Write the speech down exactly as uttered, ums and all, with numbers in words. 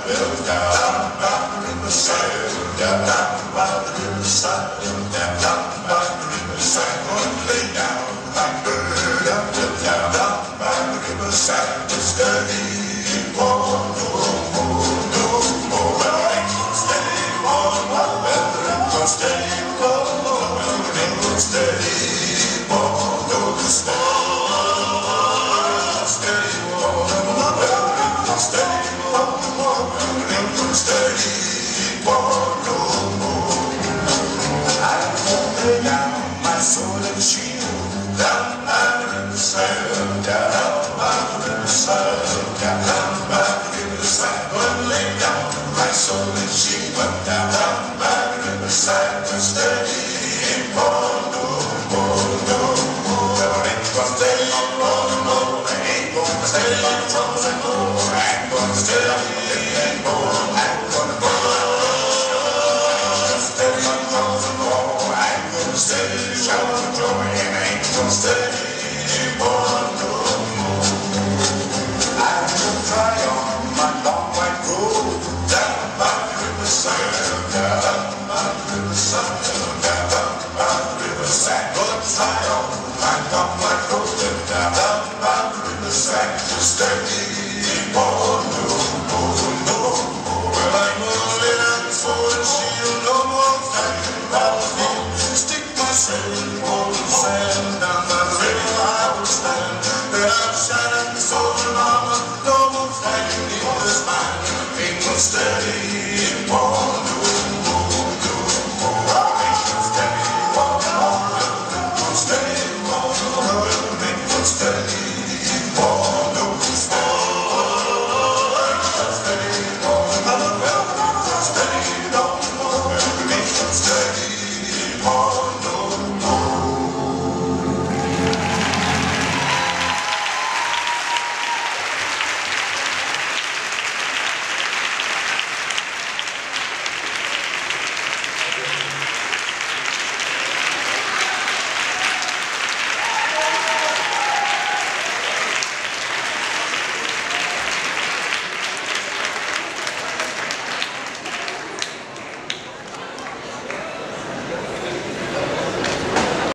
down, down by the riverside, down, down by the riverside, down, down by the riverside. Gonna lay down like a bird, down, down, down by the riverside. Just steady, won't no more, no more. Well, it ain't gonna steady, won't no more. Well, it ain't gonna steady, won't no more. Well, it ain't gonna steady, won't no more. Steady, won't no more. Well, it ain't gonna steady, won't no more. Well, it ain't gonna steady, won't no more. I won't lay down my sword and shield down by the riverside, down by the riverside, down by the riverside. Gonna lay down my sword and shield down, down by the riverside. Just steady, won't no more, no more. Well, it ain't gonna steady, won't no more. It ain't gonna steady, won't no more. I ain't gonna steady, ain't more. I ain't gonna go. Steady, won't no more. I ain't gonna steady, shout for joy, and I ain't gonna steady, won't no more. I will try on my long white road down by the riverside, down by the riverside, down by the riverside. Gonna try on my long white road down by the riverside. Just steady, won't no more, no more. Well, I'm gonna lay down the sword and shield, no more fighting about me. Stick my sword on the sand, down by the river I will stand. There I'm shining the sword and armor, no more fighting in this mind. Ain't no steady.